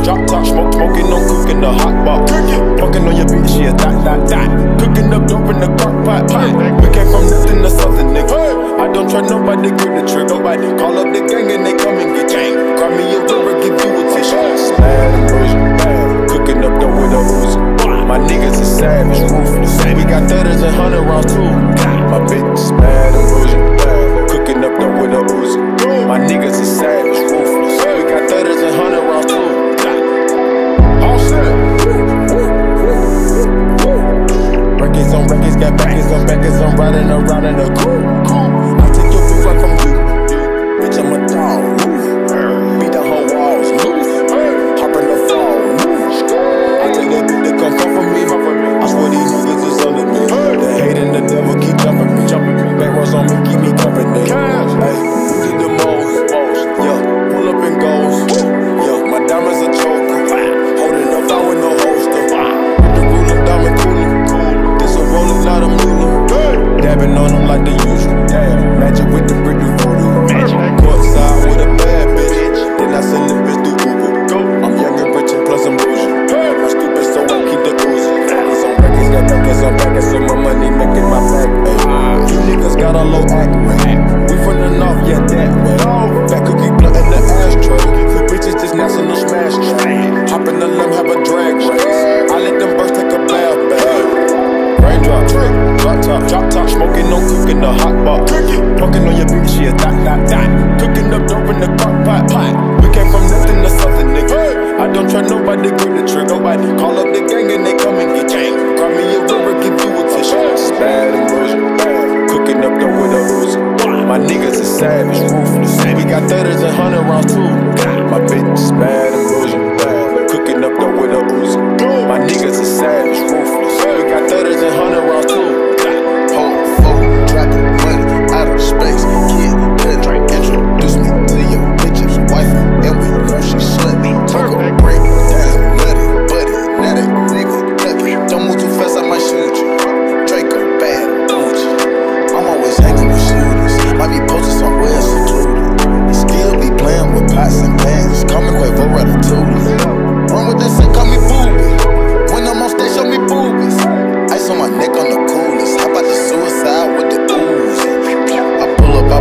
drop top, smoking on cooking the hot pot. Fucking on your bitch, she a that. Cooking up dope in the crock pot. We came from nothing to something, nigga. I don't trust nobody, grip the trigger. Call up the gang and they come and get gang. Grab me a river, give you a tissue. Bad and bullshit, cooking up dope with a Uzi. My niggas is savage, ruthless. We got 30s and 100 rounds too. My bitch is bad and bullshit, cooking up dope with a Uzi. My niggas is savage, ruthless. We got 30s and 100 rounds too. All set. Records on records, got backers on backers. I'm riding around in a coupe. I take your bitch right from you. Bitch, I'm a dog. Beat the whole walls. Hop in the fall. I take that bitch that come for me. I swear these niggas is under me. The hate and the devil keep jumping me. Back rows on me, keep me company. Hey, we did the most. Yeah, pull up and goes. Yeah, my diamonds are choker. Holding up, I with no holster. With the ruler, diamond cooler. This a rolling, not a mule. Dabbing on them like the usual. Magic with the brick and voodoo. Courtside with a bad bitch. Then I send the bitch to Uber. I'm young and rich and plus I'm bougie. I'm stupid, so I keep the Uzi. Some records got backers on backers, so my money making my back. You niggas got a low act rate. We from the north, yeah, that way. That cookie blunt in the ashtray. You bitches just national smash train. Hop in the limb, have a drag race. I let them birds take a bath. Raindrop, drop top, smoking on cooking the hot pot. Fucking on your bitch, she a that. Cooking up dope in the crock pot. We came from nothing to something, nigga. I don't trust nobody, grip the trigger. Call up the gang and they come and get gang. Grab me a river, give you a tissue. Bad and bullshit, cooking up dope with a Uzi. My niggas is savage, ruthless. We got 30s and 100 rounds too. My bitch is bad and bullshit, cooking up dope with a Uzi. My niggas is savage, ruthless. We got 30s and 100 rounds too. Whole phone, dropping money out of space. Kid, Pedro, introduce me to your bitch's wife, and we know she slutty. Talk a break down, nutty, buddy. Now that nigga tucky. Don't move too fast, I might shoot you. Draco, bad, Gucci. I'm always hanging with shooters. Might be posted somewhere secluded. Still be playing with pots and pans. Call me Quavo Ratatouille. Run with this and call me booby. When I'm on stage, show me boobies. Ice on my neck on the coolest. How about the suicide with the ooze? I pull up,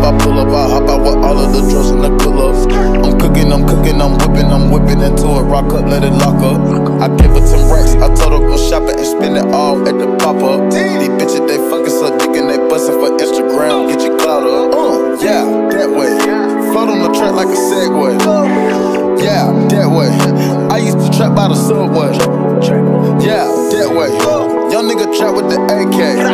I hop out with all of the drugs and the pull-ups. I'm cooking, I'm whipping into it. Rock up, let it lock up. I gave her 10 racks. I told her go shopping and spend it all at the pop-up. These bitches, they fucking so dick and they bustin' for Instagram. Get your clout up. Yeah, that way. Float on the track like a Segway. Yeah, that way. I used to trap by the subway. Yeah, that way. Young nigga trap with the AK.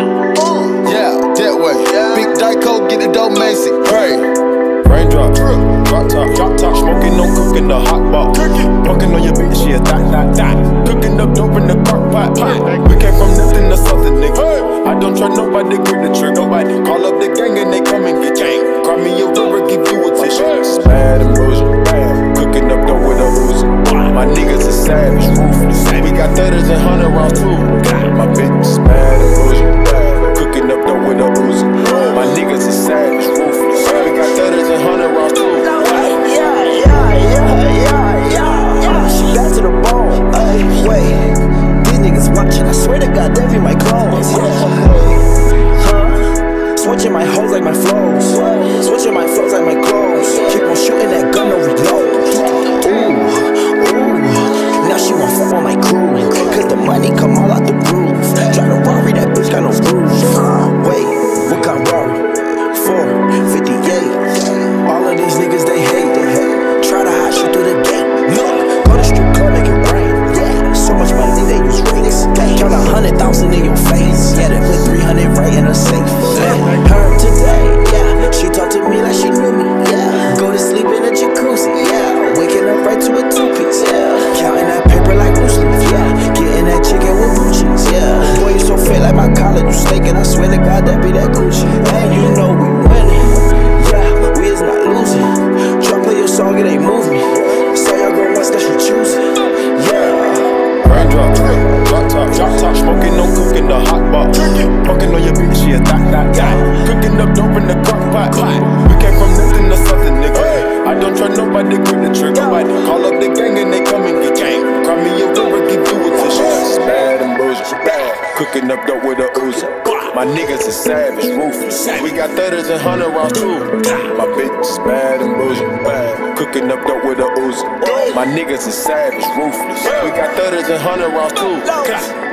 Yeah, that way. Big Dyco, get the dope Macy. Pray. Raindrop, drop top, smoking on cooking the hot pot. Fucking on your bitch, she a that. Cooking up dope in the crock pot. We came from nothing to something, nigga. I don't trust nobody, grip the trigger. Call up the gang and they come and get gang. Grab me a river, give you a tissue. Bad and bullshit, cooking up dope with a Uzi. My niggas is savage, ruthless. We got 30s and 100 rounds too. My bitch is bad and bullshit, cooking up dope with a Uzi. My niggas is savage, ruthless. We got 30s and 100 rounds too. Yeah. She back to the bone. Wait, these niggas watching. I swear to God, they be my clones. Switching my hoes like my flows. Switching my flows like my clothes. Keep on shooting that gun, no reload. Ooh. Now she won't fuck on my crew. Cause the money come all out the roof. Try to Rari, that bitch got no screws. Wait, what kind of Rari? 458. All of these niggas, they hate. Try to hide shit through the gate. Look, go to strip club, make it rain. Yeah, so much money, they use rings. Count 100,000 in your face. Yeah, they put 300 right in a safe. Her today, yeah, she talked to me like she knew me. Yeah, go to sleep in a jacuzzi. Yeah, waking up right to a two-piece. Yeah, counting that paper like Bruce Lee. Yeah, getting that chicken with blue cheese. Yeah, boy, you so fit like my college. You staking, I swear to God, that be that Gucci. And you know we winning. Yeah, we is not losing. Try play your song, it ain't move me. Saw your girl once that she choosing. Yeah. Raindrop, drop top, smoking on cooking the hot pot. Fucking on your bitch, she a that. Cooking up dope in the crock pot. We came from nothing to something, nigga. I don't trust nobody, grip the trigger. Call up the gang and they come and Cooking up dope with a Uzi. My niggas is savage, ruthless. We got 30s and 100 rounds too. My bitch is bad and bougie. Cooking up dope with a Uzi. My niggas is savage, ruthless. We got 30s and 100 rounds too.